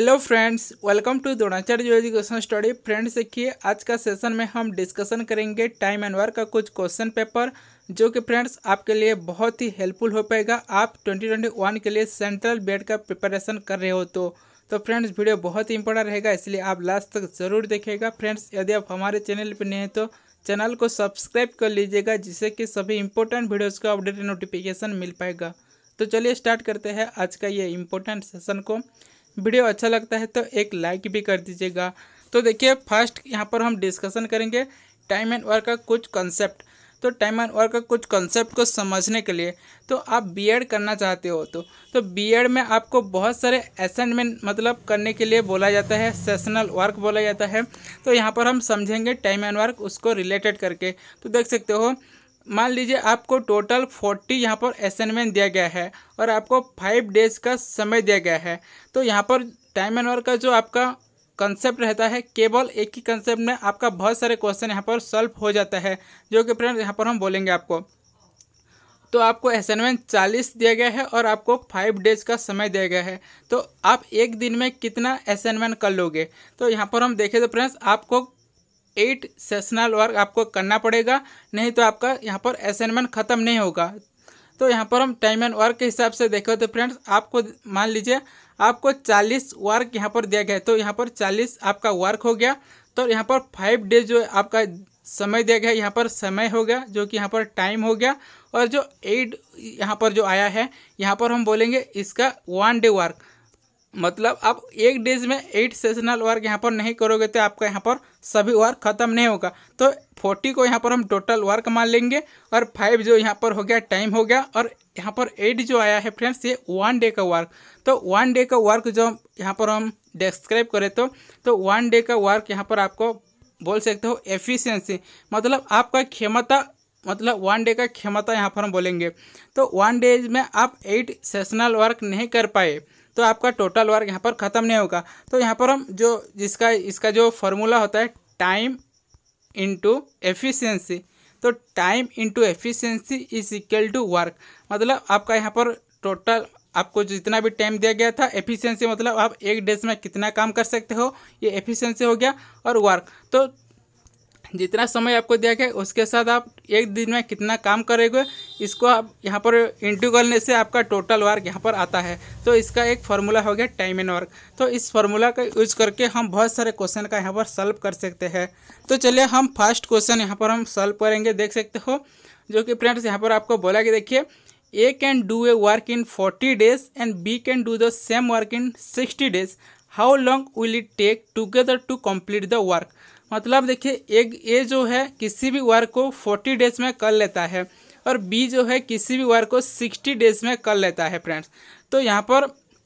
Hello friends, welcome to Dronacharya education study. Friends देखिए, आज का सेशन में हम डिस्कशन करेंगे टाइम एंड वर्क का कुछ क्वेश्चन पेपर, जो कि फ्रेंड्स आपके लिए बहुत ही हेल्पफुल हो पाएगा। आप 2021 के लिए सेंट्रल बेड का प्रिपरेशन कर रहे हो तो फ्रेंड्स वीडियो बहुत ही इंपॉर्टेंट रहेगा, इसलिए आप लास्ट तक ज़रूर देखिएगा। फ्रेंड्स यदि आप हमारे चैनल पर नए हैं तो चैनल को सब्सक्राइब कर लीजिएगा, जिससे कि सभी इंपॉर्टेंट वीडियोज़ का अपडेट नोटिफिकेशन मिल पाएगा। तो चलिए स्टार्ट करते हैं आज का ये इम्पोर्टेंट सेशन को। वीडियो अच्छा लगता है तो एक लाइक भी कर दीजिएगा। तो देखिए, फर्स्ट यहाँ पर हम डिस्कशन करेंगे टाइम एंड वर्क का कुछ कंसेप्ट। तो टाइम एंड वर्क का कुछ कंसेप्ट को समझने के लिए, तो आप बीएड करना चाहते हो तो बीएड में आपको बहुत सारे असाइनमेंट मतलब करने के लिए बोला जाता है, सेशनल वर्क बोला जाता है। तो यहाँ पर हम समझेंगे टाइम एंड वर्क उसको रिलेटेड करके। तो देख सकते हो, मान लीजिए आपको टोटल 40 यहाँ पर असाइनमेंट दिया गया है और आपको 5 डेज का समय दिया गया है। तो यहाँ पर टाइम एंड वर्क का जो आपका कंसेप्ट रहता है, केवल एक ही कंसेप्ट में आपका बहुत सारे क्वेश्चन यहाँ पर सॉल्व हो जाता है, जो कि फ्रेंड्स यहाँ पर हम बोलेंगे आपको। तो आपको असाइनमेंट 40 दिया गया है और आपको 5 डेज का समय दिया गया है। तो आप एक दिन में कितना असाइनमेंट कर लोगे? तो यहाँ पर हम देखें तो फ्रेंड्स आपको 8 सेशनल वर्क आपको करना पड़ेगा, नहीं तो आपका यहाँ पर असाइनमेंट ख़त्म नहीं होगा। तो यहाँ पर हम टाइम एंड वर्क के हिसाब से देखें तो फ्रेंड्स आपको मान लीजिए आपको 40 वर्क यहाँ पर दिया गया है, तो यहाँ पर 40 आपका वर्क हो गया। तो यहाँ पर 5 डेज जो आपका समय दिया गया है, यहाँ पर समय हो गया, जो कि यहाँ पर टाइम हो गया। और जो 8 यहाँ पर जो आया है, यहाँ पर हम बोलेंगे इसका 1 डे वर्क। मतलब आप एक डेज में 8 सेशनल वर्क यहाँ पर नहीं करोगे तो आपका यहाँ पर सभी वर्क ख़त्म नहीं होगा। तो 40 को यहाँ पर हम टोटल वर्क मान लेंगे और 5 जो यहाँ पर हो गया टाइम हो गया, और यहाँ पर 8 जो आया है फ्रेंड्स ये 1 डे का वर्क। तो 1 डे का वर्क जो यहाँ पर हम डिस्क्राइब करें तो 1 डे का वर्क यहाँ पर आपको बोल सकते हो एफिशिएंसी, मतलब आपका क्षमता, मतलब 1 डे का क्षमता यहाँ पर हम बोलेंगे। तो 1 डेज में आप 8 सेशनल वर्क नहीं कर पाए तो आपका टोटल वर्क यहाँ पर ख़त्म नहीं होगा। तो यहाँ पर हम जो इसका जो फार्मूला होता है टाइम इनटू एफिशिएंसी, तो time into efficiency is equal to work. मतलब आपका यहाँ पर टोटल आपको जितना भी टाइम दिया गया था, एफिशिएंसी मतलब आप एक डेज में कितना काम कर सकते हो, ये एफिशिएंसी हो गया। और वर्क तो जितना समय आपको दिया गया उसके साथ आप एक दिन में कितना काम करेंगे, इसको आप यहाँ पर इंटू करने से आपका टोटल वर्क यहाँ पर आता है। तो इसका एक फार्मूला हो गया टाइम एंड वर्क। तो इस फार्मूला का यूज करके हम बहुत सारे क्वेश्चन का यहाँ पर सॉल्व कर सकते हैं। तो चलिए हम फर्स्ट क्वेश्चन यहाँ पर हम सॉल्व करेंगे। देख सकते हो, जो कि फ्रेंड्स यहाँ पर आपको बोला कि देखिए, A can do a work in 40 days and B can do the same work in 60 days. How long will it take together to complete the work? मतलब देखिए, एक ए जो है किसी भी वर्क को 40 डेज में कर लेता है और बी जो है किसी भी वर्क को 60 डेज में कर लेता है फ्रेंड्स। तो यहाँ पर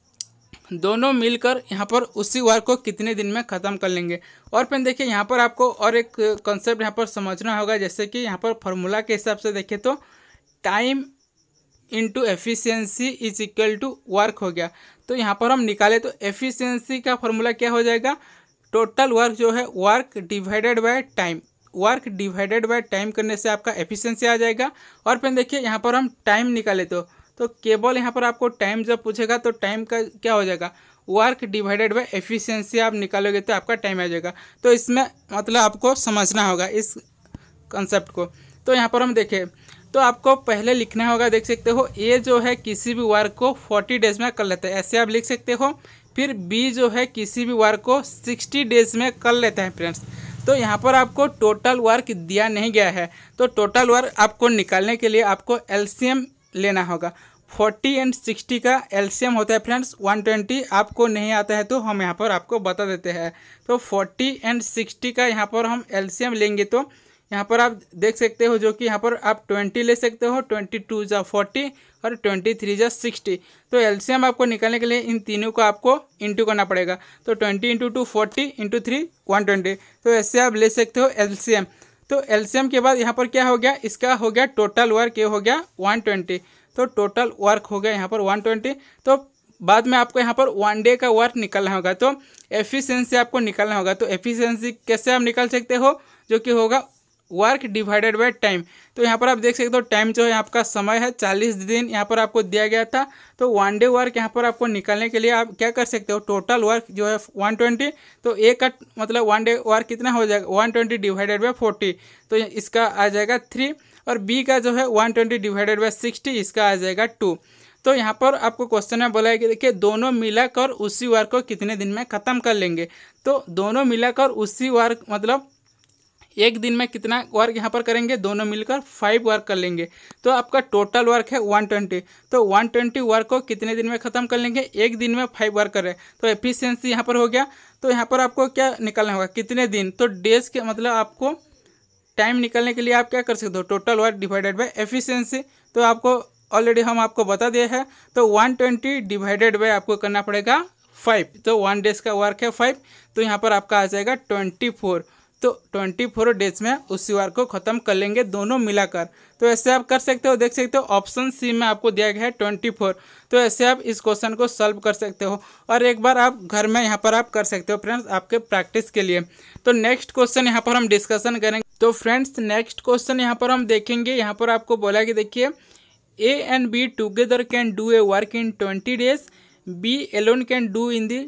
दोनों मिलकर यहाँ पर उसी वर्क को कितने दिन में ख़त्म कर लेंगे। और फिर देखिए, यहाँ पर आपको और एक कंसेप्ट यहाँ पर समझना होगा, जैसे कि यहाँ पर फार्मूला के हिसाब से देखें तो time into efficiency is equal to work हो गया। तो यहाँ पर हम निकाले तो एफिशिएंसी का फार्मूला क्या हो जाएगा, टोटल वर्क जो है work divided by time. Work divided by time करने से आपका एफिशिएंसी आ जाएगा। और फिर देखिए, यहाँ पर हम टाइम निकाले तो केवल यहाँ पर आपको टाइम जब पूछेगा तो टाइम का क्या हो जाएगा, वर्क डिवाइडेड बाय एफिशिएंसी आप निकालोगे तो आपका टाइम आ जाएगा। तो इसमें मतलब आपको समझना होगा इस कंसेप्ट को। तो यहाँ पर हम देखें तो आपको पहले लिखना होगा, देख सकते हो, ए जो है किसी भी वर्क को 40 डेज में कर लेता है, ऐसे आप लिख सकते हो। फिर बी जो है किसी भी वर्क को 60 डेज में कर लेता है फ्रेंड्स। तो यहाँ पर आपको टोटल वर्क दिया नहीं गया है, तो टोटल वर्क आपको निकालने के लिए आपको एलसीएम लेना होगा। 40 एंड 60 का एलसीएम होता है फ्रेंड्स 120। आपको नहीं आता है तो हम यहाँ पर आपको बता देते हैं। तो 40 एंड 60 का यहाँ पर हम एलसीएम लेंगे तो यहाँ पर आप देख सकते हो, जो कि यहाँ पर आप 20 ले सकते हो, 22 जा 40 और 23 जा 60। तो एलसीएम आपको निकालने के लिए इन तीनों को आपको इंटू करना पड़ेगा। तो 20 इंटू 2 40 इंटू 3 120। तो ऐसे आप ले सकते हो एलसीएम। तो एलसीएम के बाद यहाँ पर क्या हो गया, इसका हो गया टोटल वर्क, ये हो गया 120। तो टोटल वर्क हो गया यहाँ पर 120। तो बाद में आपको यहाँ पर 1 डे का वर्क निकालना होगा, तो एफिशिएंसी आपको निकालना होगा। तो एफिशिएंसी कैसे आप निकाल सकते हो, जो कि होगा वर्क डिवाइडेड बाय टाइम। तो यहाँ पर आप देख सकते हो टाइम जो है आपका समय है 40 दिन यहाँ पर आपको दिया गया था। तो 1 डे वर्क यहाँ पर आपको निकालने के लिए आप क्या कर सकते हो, टोटल वर्क जो है 120, तो ए का मतलब 1 डे वर्क कितना हो जाएगा 120 डिवाइडेड बाय 40, तो इसका आ जाएगा 3। और बी का जो है 120 डिवाइडेड बाय 60, इसका आ जाएगा 2। तो यहाँ पर आपको क्वेश्चन में बोला है कि देखिए दोनों मिलाकर उसी वर्क को कितने दिन में ख़त्म कर लेंगे। तो दोनों मिलाकर उसी वर्क मतलब एक दिन में कितना वर्क यहाँ पर करेंगे, दोनों मिलकर 5 वर्क कर लेंगे। तो आपका टोटल वर्क है 120, तो 120 वर्क को कितने दिन में ख़त्म कर लेंगे, एक दिन में 5 वर्क कर रहे हैं। तो एफिशिएंसी यहाँ पर हो गया। तो यहाँ पर आपको क्या निकालना होगा, कितने दिन, तो डेज के मतलब आपको टाइम निकालने के लिए आप क्या कर सकते हो, total work divided by efficiency. तो आपको ऑलरेडी हम आपको बता दिए हैं। तो 120 डिवाइडेड बाय आपको करना पड़ेगा 5, तो 1 डेज का वर्क है 5, तो यहाँ पर आपका आ जाएगा 24। तो 24 डेज में उसी वर्क को ख़त्म कर लेंगे दोनों मिलाकर। तो ऐसे आप कर सकते हो, देख सकते हो ऑप्शन सी में आपको दिया गया है 24। तो ऐसे आप इस क्वेश्चन को सॉल्व कर सकते हो और एक बार आप घर में यहाँ पर आप कर सकते हो फ्रेंड्स, आपके प्रैक्टिस के लिए। तो नेक्स्ट क्वेश्चन यहाँ पर हम डिस्कशन करेंगे। तो फ्रेंड्स नेक्स्ट क्वेश्चन यहाँ पर हम देखेंगे। यहाँ पर आपको बोला कि देखिए A and B together can do a work in 20 days, B alone can do in the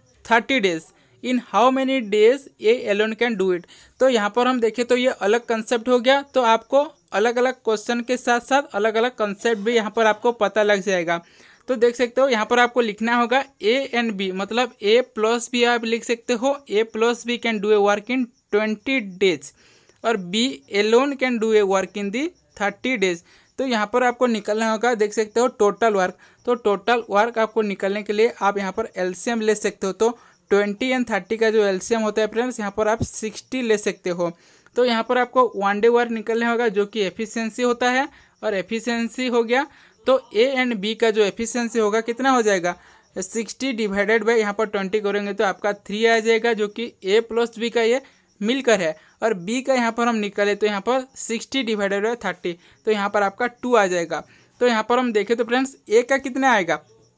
30 days. In how many days A alone can do it? तो यहाँ पर हम देखें तो ये अलग कंसेप्ट हो गया। तो आपको अलग अलग क्वेश्चन के साथ साथ अलग अलग कंसेप्ट भी यहाँ पर आपको पता लग जाएगा। तो देख सकते हो यहाँ पर आपको लिखना होगा A and B, मतलब A प्लस B आप लिख सकते हो, A plus B can do a work in 20 days और B alone can do a work in the 30 days. तो यहाँ पर आपको निकलना होगा, देख सकते हो टोटल वर्क। तो टोटल वर्क आपको निकलने के लिए आप यहाँ पर एलसीएम ले सकते हो। तो 20 एंड 30 का जो एलसीएम होता है फ्रेंड्स, यहाँ पर आप 60 ले सकते हो। तो यहाँ पर आपको 1 डे वर्क निकलना होगा जो कि एफिशिएंसी होता है, और एफिशिएंसी हो गया। तो ए एंड बी का जो एफिशिएंसी होगा कितना हो जाएगा, 60 डिवाइडेड बाई यहाँ पर 20 करेंगे तो आपका 3 आ जाएगा, जो कि ए प्लस बी का ये मिलकर है। और बी का यहाँ पर हम निकाले तो यहाँ पर 60 डिवाइडेड बाई 30, तो यहाँ पर आपका 2 आ जाएगा। तो यहाँ पर हम देखें तो फ्रेंड्स ए का कितना आएगा,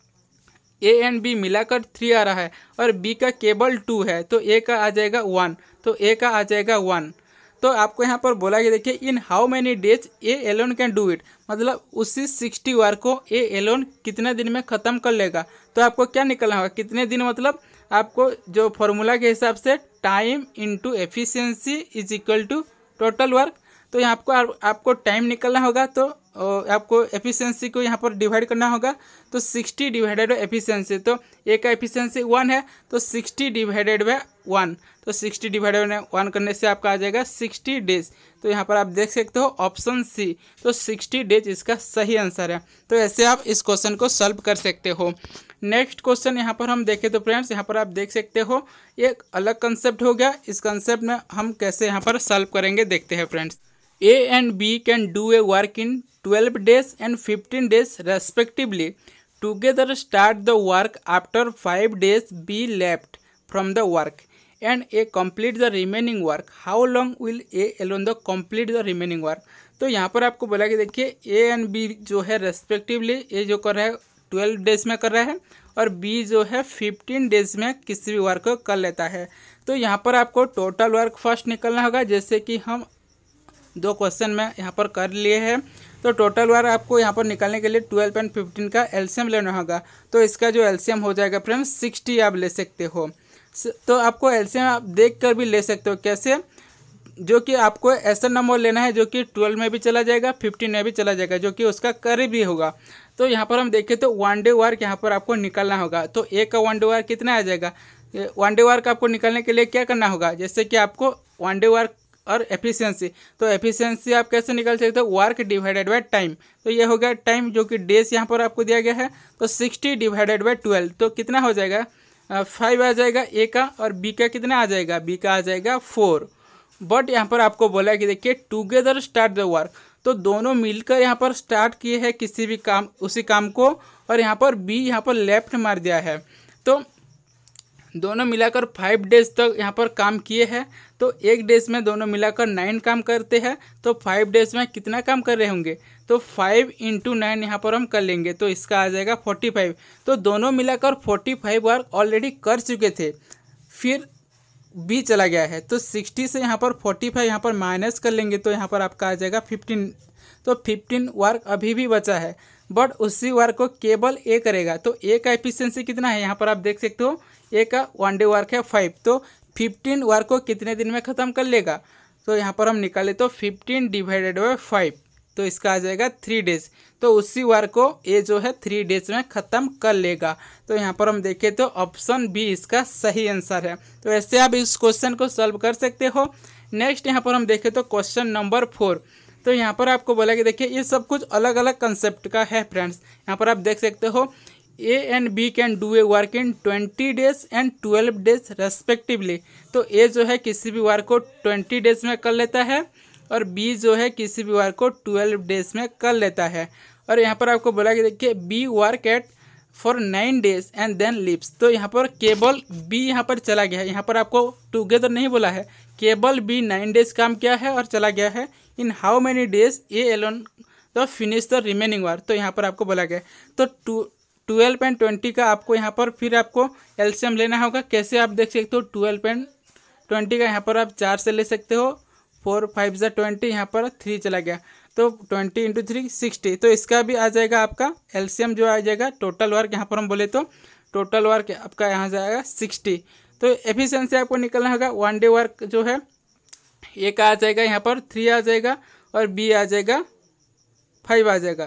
ए एंड बी मिलाकर 3 आ रहा है और बी का केवल 2 है, तो ए का आ जाएगा 1, तो ए का आ जाएगा 1। तो आपको यहाँ पर बोला कि देखिए in how many days A alone can do it, मतलब उसी 60 वर्क को ए एलोन कितने दिन में ख़त्म कर लेगा। तो आपको क्या निकलना होगा, कितने दिन, मतलब आपको जो फॉर्मूला के हिसाब से time into efficiency is equal to total work. तो यहाँ आपको टाइम निकलना होगा, तो आपको एफिशिएंसी को यहाँ पर डिवाइड करना होगा। तो 60 डिवाइडेड बाई एफिशिएंसी, तो ए का एफिशिएंसी 1 है, तो 60 डिवाइडेड बाई 1, तो 60 डिवाइडेड बाई 1 करने से आपका आ जाएगा 60 डेज। तो यहाँ पर आप देख सकते हो ऑप्शन सी, तो 60 डेज इसका सही आंसर है। तो ऐसे आप इस क्वेश्चन को सॉल्व कर सकते हो। नेक्स्ट क्वेश्चन यहाँ पर हम देखें तो फ्रेंड्स यहाँ पर आप देख सकते हो एक अलग कंसेप्ट हो गया। इस कंसेप्ट में हम कैसे यहाँ पर सॉल्व करेंगे देखते हैं friends. A and B can do a work in 12 days and 15 days respectively. Together start the work after 5 days be left from the work and A complete the remaining work. How long will A alone the complete the remaining work? तो यहाँ पर आपको बोला कि देखिए A and B जो है respectively A जो कर रहा है 12 डेज में कर रहा है और B जो है 15 डेज में किसी भी वर्क को कर लेता है। तो यहाँ पर आपको टोटल वर्क फर्स्ट निकलना होगा, जैसे कि हम 2 क्वेश्चन में यहाँ पर कर लिए हैं। तो टोटल वर्क आपको यहाँ पर निकालने के लिए 12 एंड 15 का एलसीएम लेना होगा। तो इसका जो एलसीएम हो जाएगा फ्रेंड्स 60 आप ले सकते हो। तो आपको एलसीएम आप देख कर भी ले सकते हो, कैसे, जो कि आपको ऐसा नंबर लेना है जो कि 12 में भी चला जाएगा, 15 में भी चला जाएगा, जो कि उसका करीब भी होगा। तो यहाँ पर हम देखें तो 1 डे वर्क यहाँ पर आपको निकालना होगा। तो ए का 1 डे वर्क कितना आ जाएगा, 1 डे वर्क आपको निकालने के लिए क्या करना होगा, जैसे कि आपको 1 डे वर्क और एफिशिएंसी, तो एफिशिएंसी आप कैसे निकाल सकते हो, वर्क डिवाइडेड बाय टाइम। तो ये हो गया टाइम, जो कि डेज यहाँ पर आपको दिया गया है। तो 60 डिवाइडेड बाय 12, तो कितना हो जाएगा, 5 आ जाएगा ए का, और बी का कितना आ जाएगा, बी का आ जाएगा 4। बट यहाँ पर आपको बोला कि देखिए टुगेदर स्टार्ट द वर्क, तो दोनों मिलकर यहाँ पर स्टार्ट किए हैं किसी भी काम, उसी काम को, और यहाँ पर बी यहाँ पर लेफ्ट मार दिया है। तो दोनों मिलाकर 5 डेज तक यहाँ पर काम किए हैं। तो एक डेज में दोनों मिलाकर 9 काम करते हैं, तो 5 डेज में कितना काम कर रहे होंगे, तो 5 × 9 यहाँ पर हम कर लेंगे, तो इसका आ जाएगा 45। तो दोनों मिलाकर 45 वर्क ऑलरेडी कर चुके थे। फिर बी चला गया है, तो 60 से यहाँ पर 45 यहाँ पर माइनस कर लेंगे तो यहाँ पर आपका आ जाएगा 15। तो 15 वर्क अभी भी बचा है, बट उसी वर्क को केवल ए करेगा। तो ए का एफिशिएंसी कितना है, यहाँ पर आप देख सकते हो ए का 1 डे वर्क है 5, तो 15 वर्क को कितने दिन में ख़त्म कर लेगा। तो यहाँ पर हम निकाले तो 15 डिवाइडेड बाई 5, तो इसका आ जाएगा 3 डेज। तो उसी वर्क को ए जो है 3 डेज में ख़त्म कर लेगा। तो यहाँ पर हम देखें तो ऑप्शन बी इसका सही आंसर है। तो ऐसे आप इस क्वेश्चन को सॉल्व कर सकते हो। नेक्स्ट यहाँ पर हम देखें तो क्वेश्चन नंबर 4। तो यहाँ पर आपको बोला कि देखिए ये सब कुछ अलग अलग कंसेप्ट का है फ्रेंड्स। यहाँ पर आप देख सकते हो A and B can do a work in 20 days and 12 days respectively. तो ए जो है किसी भी वर्क को 20 डेज में कर लेता है और बी जो है किसी भी वर्क को 12 डेज में कर लेता है। और यहाँ पर आपको बोला कि देखिए B work at for 9 days and then leaves. तो यहाँ पर केवल बी यहाँ पर चला गया है, यहाँ पर आपको टुगेदर नहीं बोला है, केवल बी 9 डेज काम किया है और चला गया है। In how many days A alone the finish the remaining work. तो यहाँ पर आपको बोला गया तो 12 एंड 20 का आपको यहाँ पर फिर आपको एलसीएम लेना होगा। कैसे आप देख सकते हो 12 एंड 20 का यहाँ पर आप 4 से ले सकते हो, 4 5 ज़ा 20, यहाँ पर 3 चला गया तो 20 इंटू 3 60। तो इसका भी आ जाएगा आपका एलसीएम जो आ जाएगा टोटल वर्क, यहाँ पर हम बोले तो टोटल वर्क आपका यहाँ जाएगा 60। तो एफिशिएंसी आपको निकलना होगा 1 डे वर्क जो है ए का आ जाएगा यहाँ पर 3 आ जाएगा और बी आ जाएगा 5 आ जाएगा।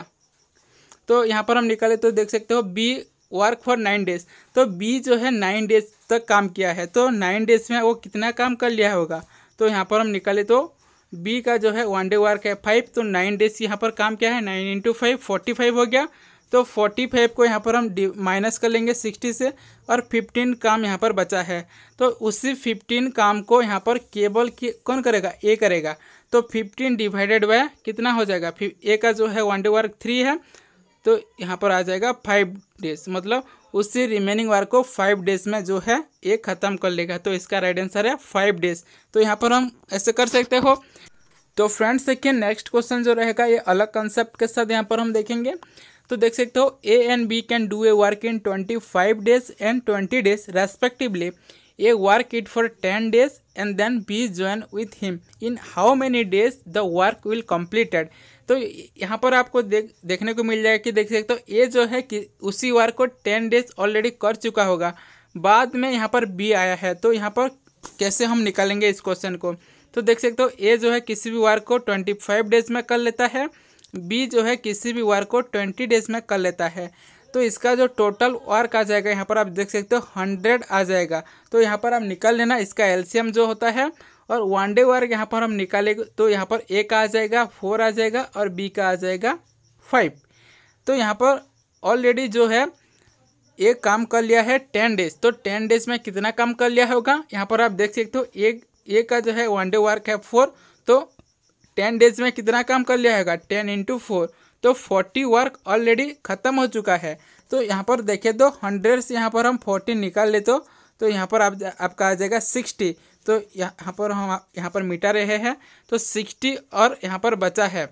तो यहाँ पर हम निकाले तो देख सकते हो बी वर्क फॉर 9 डेज। तो बी जो है 9 डेज तक काम किया है, तो 9 डेज में वो कितना काम कर लिया होगा। तो यहाँ पर हम निकाले तो बी का जो है 1 डे वर्क है 5, तो 9 डेज यहाँ पर काम किया है, 9 इंटू 5 45 हो गया। तो 45 को यहाँ पर हम माइनस कर लेंगे 60 से और 15 काम यहाँ पर बचा है। तो उसी 15 काम को यहाँ पर केवल कौन करेगा, ए करेगा। तो 15 डिवाइडेड बाय कितना हो जाएगा, ए का जो है 1 डे वर्क 3 है, तो यहाँ पर आ जाएगा 5 डेज, मतलब उसी रिमेनिंग वर्क को 5 डेज में जो है ये ख़त्म कर लेगा। तो इसका राइट आंसर है 5 डेज। तो यहाँ पर हम ऐसे कर सकते हो। तो फ्रेंड्स देखिए नेक्स्ट क्वेश्चन जो रहेगा ये अलग कंसेप्ट के साथ यहाँ पर हम देखेंगे। तो देख सकते हो A and B can do a work in 25 days and 20 days respectively. A work it for 10 days and then B join with him. In how many days the work will completed. तो यहाँ पर आपको देखने को मिल जाएगा कि देख सकते हो ए जो है कि उसी वर्क को 10 डेज ऑलरेडी कर चुका होगा, बाद में यहाँ पर बी आया है। तो यहाँ पर कैसे हम निकालेंगे इस क्वेश्चन को। तो देख सकते हो ए जो है किसी भी वर्क को 25 डेज में कर लेता है, बी जो है किसी भी वर्क को 20 डेज में कर लेता है। तो इसका जो टोटल वर्क आ जाएगा यहाँ पर आप देख सकते हो 100 आ जाएगा। तो यहाँ पर आप निकाल लेना इसका एलसीएम जो होता है, और 1 डे वर्क यहाँ पर हम निकालेंगे तो यहाँ पर ए का आ जाएगा 4 आ जाएगा और बी का आ जाएगा 5। तो यहाँ पर ऑलरेडी जो है ए काम कर लिया है 10 डेज। तो 10 डेज में कितना काम कर लिया होगा, यहाँ पर आप देख सकते हो ए का जो है 1 डे वर्क है 4, तो 10 डेज में कितना काम कर लिया होगा 10 इंटू 4, तो 40 वर्क ऑलरेडी ख़त्म हो चुका है। तो यहाँ पर देखें तो 100 से यहाँ पर हम 40 निकाल ले तो यहाँ पर आपका आ जाएगा 60। तो यहाँ पर हम यहाँ पर मिटा रहे हैं तो 60 और यहाँ पर बचा है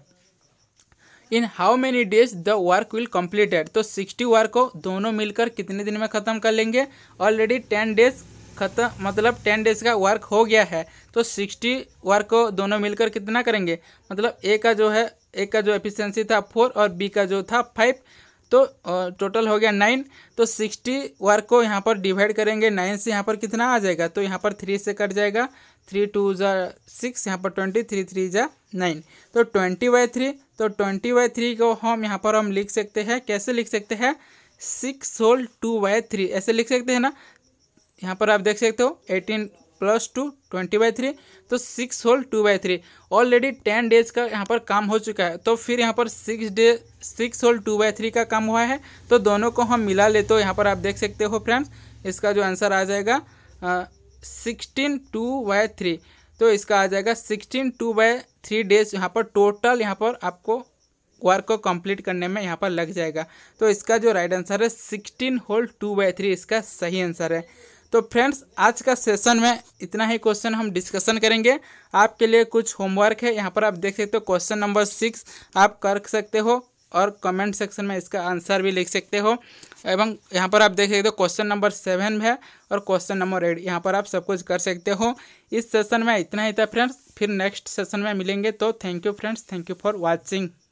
in how many days the work will completed. तो 60 वर्क को दोनों मिलकर कितने दिन में ख़त्म कर लेंगे। ऑलरेडी 10 डेज ख़त्म, मतलब 10 डेज का वर्क हो गया है। तो 60 वर्क को दोनों मिलकर कितना करेंगे, मतलब ए का जो एफिशिएंसी था 4 और बी का जो था 5, तो टोटल हो गया 9। तो 60 वर्क को यहाँ पर डिवाइड करेंगे 9 से, यहाँ पर कितना आ जाएगा, तो यहाँ पर 3 से कट जाएगा, 3 2 ज़ा 6, यहाँ पर 20, 3 3 ज़ा 9, तो 20/3। तो 20/3 को यहाँ पर हम लिख सकते हैं, कैसे लिख सकते हैं 6 होल 2/3 ऐसे लिख सकते हैं ना। यहाँ पर आप देख सकते हो 18 + 2 20/3, तो 6 होल 2/3। ऑलरेडी 10 डेज का यहाँ पर काम हो चुका है। तो फिर यहाँ पर 6 होल 2/3 का काम हुआ है, तो दोनों को हम मिला ले तो यहाँ पर आप देख सकते हो फ्रेंड्स इसका जो आंसर आ जाएगा 16 2/3। तो इसका आ जाएगा 16 2/3 डेज यहाँ पर टोटल यहाँ पर आपको वर्क को कंप्लीट करने में यहाँ पर लग जाएगा। तो इसका जो राइट आंसर है 16 होल 2/3 इसका सही आंसर है। तो फ्रेंड्स आज का सेशन में इतना ही क्वेश्चन हम डिस्कशन करेंगे। आपके लिए कुछ होमवर्क है, यहाँ पर आप देख सकते हो क्वेश्चन नंबर 6 आप कर सकते हो और कमेंट सेक्शन में इसका आंसर भी लिख सकते हो। एवं यहाँ पर आप देख सकते हो क्वेश्चन नंबर 7 में है और क्वेश्चन नंबर 8, यहाँ पर आप सब कुछ कर सकते हो। इस सेशन में इतना ही था फ्रेंड्स, फिर नेक्स्ट सेशन में मिलेंगे। तो thank you friends, thank you for watching.